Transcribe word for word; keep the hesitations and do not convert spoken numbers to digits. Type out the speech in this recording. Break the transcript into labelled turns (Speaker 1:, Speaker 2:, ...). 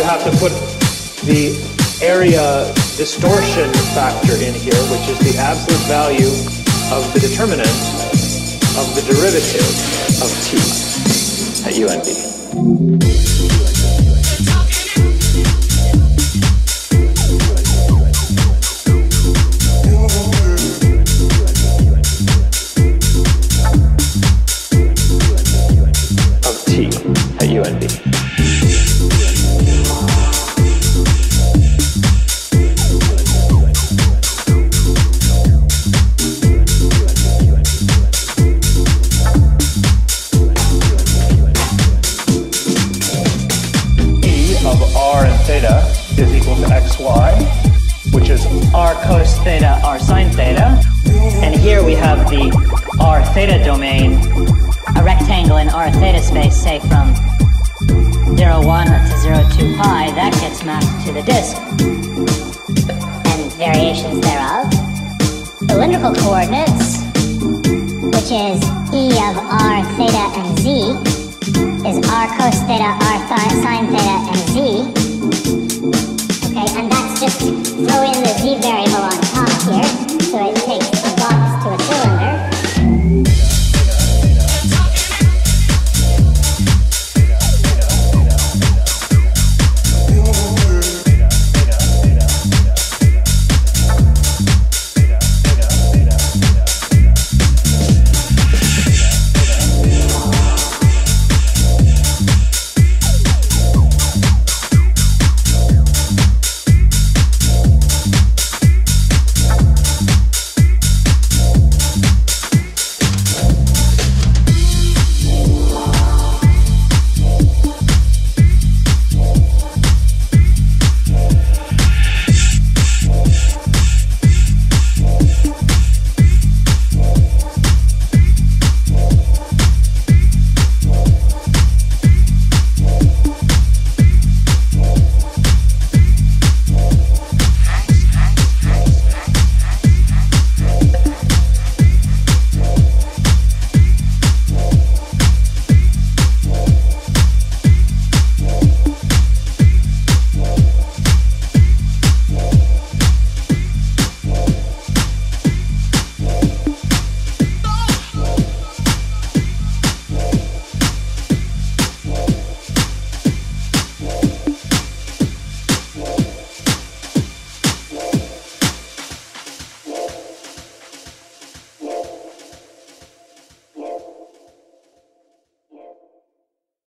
Speaker 1: have to put the area distortion factor in here, which is the absolute value of the determinant of the derivative of t at u and b. Of t at u and b. Theta is equal to xy, which is
Speaker 2: r cos theta, r sine theta. And here we have the r theta domain,
Speaker 3: a rectangle in r theta space, say from zero one to zero two pi, that gets mapped to the disk.
Speaker 4: And variations thereof. Cylindrical coordinates, which is E of r theta and z, is r cos theta, r th sine theta, and z. Okay, and that's just throw in the z variable on top here.